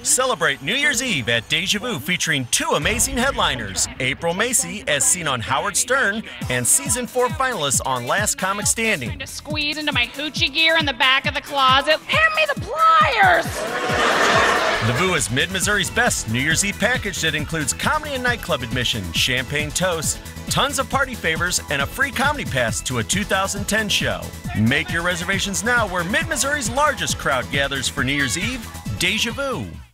Celebrate New Year's Eve at Deja Vu featuring two amazing headliners, April Macy as seen on Howard Stern and Season 4 finalists on Last Comic Standing. Trying to squeeze into my hoochie gear in the back of the closet. Hand me the pliers! The Vu is Mid-Missouri's best New Year's Eve package that includes comedy and nightclub admission, champagne toast, tons of party favors, and a free comedy pass to a 2010 show. Make your reservations now where Mid-Missouri's largest crowd gathers for New Year's Eve, Deja Vu.